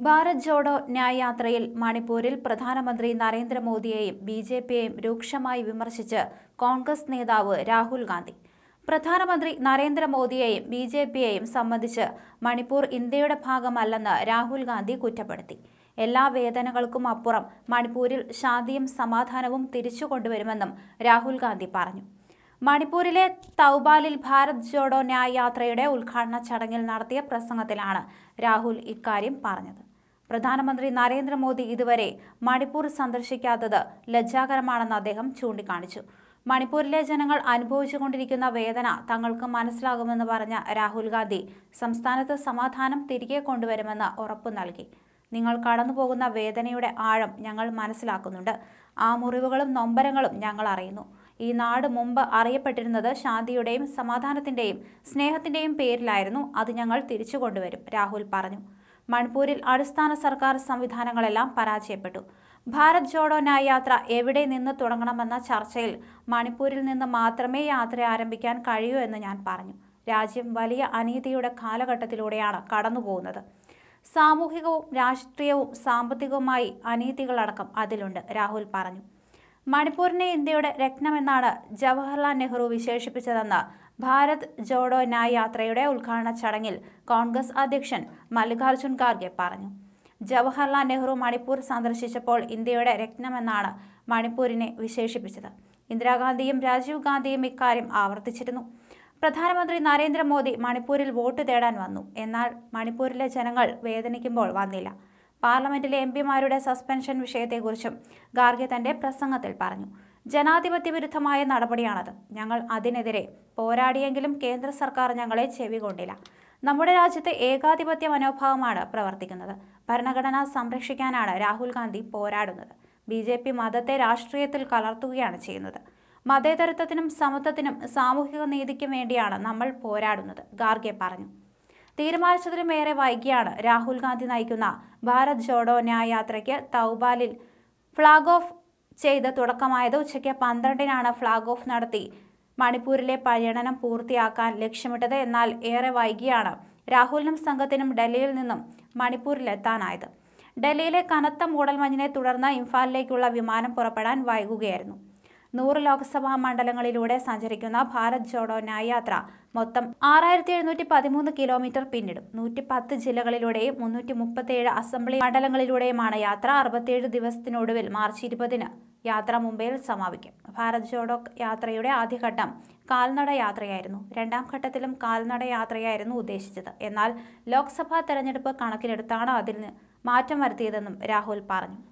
ഭാരത് ജോഡോ ന്യായ് യാത്രയിൽ മണിപ്പൂരിൽ പ്രധാനമന്ത്രി നരേന്ദ്രമോദിയെയും ബിജെപിയെയും രൂക്ഷമായി വിമർശിച്ച് കോൺഗ്രസ് നേതാവ് രാഹുൽ ഗാന്ധി. പ്രധാനമന്ത്രി നരേന്ദ്രമോദിയെയും ബിജെപിയെയും സംബന്ധിച്ച് മണിപ്പൂർ ഇന്ത്യയുടെ ഭാഗമല്ലെന്ന് രാഹുൽ ഗാന്ധി കുറ്റപ്പെടുത്തി. എല്ലാ വേദനകൾക്കും അപ്പുറം മണിപ്പൂരിൽ ശാന്തിയും സമാധാനവും തിരിച്ചുകൊണ്ടുവരുമെന്നും രാഹുൽ ഗാന്ധി പറഞ്ഞു. മണിപ്പൂരിലെ തൗബാലിൽ ഭാരത് ജോഡോ ന്യായ് യാത്രയുടെ ഉദ്ഘാടന ചടങ്ങിൽ നടത്തിയ പ്രസംഗത്തിലാണ് രാഹുൽ ഇക്കാര്യം പറഞ്ഞത്. പ്രധാനമന്ത്രി നരേന്ദ്രമോദി ഇതുവരെ മണിപ്പൂർ സന്ദർശിക്കാത്തത് ലജ്ജാകരമാണെന്ന് അദ്ദേഹം ചൂണ്ടിക്കാണിച്ചു. മണിപ്പൂരിലെ ജനങ്ങൾ അനുഭവിച്ചുകൊണ്ടിരിക്കുന്ന വേദന തങ്ങൾക്ക് മനസ്സിലാകുമെന്ന് പറഞ്ഞ രാഹുൽ ഗാന്ധി സംസ്ഥാനത്ത് സമാധാനം തിരികെ കൊണ്ടുവരുമെന്ന് ഉറപ്പു നൽകി. നിങ്ങൾ കടന്നുപോകുന്ന വേദനയുടെ ആഴം ഞങ്ങൾ മനസ്സിലാക്കുന്നുണ്ട്. ആ മുറിവുകളും നൊമ്പരങ്ങളും ഞങ്ങൾ അറിയുന്നു. ഈ നാട് മുമ്പ് അറിയപ്പെട്ടിരുന്നത് ശാന്തിയുടെയും സമാധാനത്തിന്റെയും സ്നേഹത്തിന്റെയും പേരിലായിരുന്നു. അത് ഞങ്ങൾ തിരിച്ചു കൊണ്ടുവരും, രാഹുൽ പറഞ്ഞു. മണിപ്പൂരിൽ അടിസ്ഥാന സർക്കാർ സംവിധാനങ്ങളെല്ലാം പരാജയപ്പെട്ടു. ഭാരത് ജോഡോ ന്യായ് യാത്ര എവിടെ നിന്ന് തുടങ്ങണമെന്ന ചർച്ചയിൽ മണിപ്പൂരിൽ നിന്ന് മാത്രമേ യാത്ര ആരംഭിക്കാൻ കഴിയൂ എന്ന് ഞാൻ പറഞ്ഞു. രാജ്യം വലിയ അനീതിയുടെ കാലഘട്ടത്തിലൂടെയാണ് കടന്നുപോകുന്നത്. സാമൂഹികവും രാഷ്ട്രീയവും സാമ്പത്തികവുമായി അനീതികളടക്കം അതിലുണ്ട്, രാഹുൽ പറഞ്ഞു. മണിപ്പൂരിനെ ഇന്ത്യയുടെ രത്നമെന്നാണ് ജവഹർലാൽ നെഹ്റു വിശേഷിപ്പിച്ചതെന്ന് ഭാരത് ജോഡോ ന്യായ് യാത്രയുടെ ഉദ്ഘാടന ചടങ്ങിൽ കോൺഗ്രസ് അധ്യക്ഷൻ മല്ലികാർജുൻ ഖാർഗെ പറഞ്ഞു. ജവഹർലാൽ നെഹ്റു മണിപ്പൂർ സന്ദർശിച്ചപ്പോൾ ഇന്ത്യയുടെ രത്നമെന്നാണ് മണിപ്പൂരിനെ വിശേഷിപ്പിച്ചത്. ഇന്ദിരാഗാന്ധിയും രാജീവ് ഗാന്ധിയും ഇക്കാര്യം ആവർത്തിച്ചിരുന്നു. പ്രധാനമന്ത്രി നരേന്ദ്രമോദി മണിപ്പൂരിൽ വോട്ട് തേടാൻ വന്നു. എന്നാൽ മണിപ്പൂരിലെ ജനങ്ങൾ വേദനിക്കുമ്പോൾ വന്നില്ല. പാർലമെന്റിലെ എംപിമാരുടെ സസ്പെൻഷൻ വിഷയത്തെക്കുറിച്ചും ഖാർഗെ തന്റെ പ്രസംഗത്തിൽ പറഞ്ഞു. ജനാധിപത്യ വിരുദ്ധമായ നടപടിയാണത്. ഞങ്ങൾ അതിനെതിരെ പോരാടിയെങ്കിലും കേന്ദ്ര സർക്കാർ ഞങ്ങളെ ചെവികൊണ്ടില്ല. നമ്മുടെ രാജ്യത്തെ ഏകാധിപത്യ മനോഭാവമാണ് പ്രവർത്തിക്കുന്നത്. ഭരണഘടന സംരക്ഷിക്കാനാണ് രാഹുൽ ഗാന്ധി പോരാടുന്നത്. ബിജെപി മതത്തെ രാഷ്ട്രീയത്തിൽ കലർത്തുകയാണ് ചെയ്യുന്നത്. മതേതരത്വത്തിനും സമത്വത്തിനും സാമൂഹിക നീതിക്കും വേണ്ടിയാണ് നമ്മൾ പോരാടുന്നത്, ഖാർഗെ പറഞ്ഞു. തീരുമാനിച്ചതിലും ഏറെ വൈകിയാണ് രാഹുൽ ഗാന്ധി നയിക്കുന്ന ഭാരത് ജോഡോ ന്യായ് യാത്രയ്ക്ക് തൗബാലിൽ ഫ്ളാഗ് ഓഫ് ചെയ്ത് തുടക്കമായത്. ഉച്ചയ്ക്ക് 12-നാണ് ഫ്ളാഗ് ഓഫ് നടത്തി മണിപ്പൂരിലെ പര്യടനം പൂർത്തിയാക്കാൻ ലക്ഷ്യമിട്ടത്. എന്നാൽ ഏറെ വൈകിയാണ് രാഹുലിനും സംഘത്തിനും ഡൽഹിയിൽ നിന്നും മണിപ്പൂരിലെത്താനായത്. ഡൽഹിയിലെ കനത്ത മൂടൽമഞ്ഞിനെ തുടർന്ന് ഇംഫാലിലേക്കുള്ള വിമാനം പുറപ്പെടാൻ വൈകുകയായിരുന്നു. 100 ലോക്സഭാ മണ്ഡലങ്ങളിലൂടെ സഞ്ചരിക്കുന്ന ഭാരത് ജോഡോ ന്യായ് യാത്ര മൊത്തം 6713 കിലോമീറ്റർ പിന്നിടും. 110 ജില്ലകളിലൂടെയും 337 അസംബ്ലി മണ്ഡലങ്ങളിലൂടെയുമാണ് യാത്ര. 67 ദിവസത്തിനൊടുവിൽ മാർച്ച് 20-ന് യാത്ര മുംബൈയിൽ സമാപിക്കും. ഭാരത് ജോഡോ യാത്രയുടെ ആദ്യഘട്ടം കാൽനട യാത്രയായിരുന്നു. രണ്ടാം ഘട്ടത്തിലും കാൽനട യാത്രയായിരുന്നു ഉദ്ദേശിച്ചത്. എന്നാൽ ലോക്സഭാ തെരഞ്ഞെടുപ്പ് കണക്കിലെടുത്താണ് അതിന് മാറ്റം വരുത്തിയതെന്നും രാഹുൽ പറഞ്ഞു.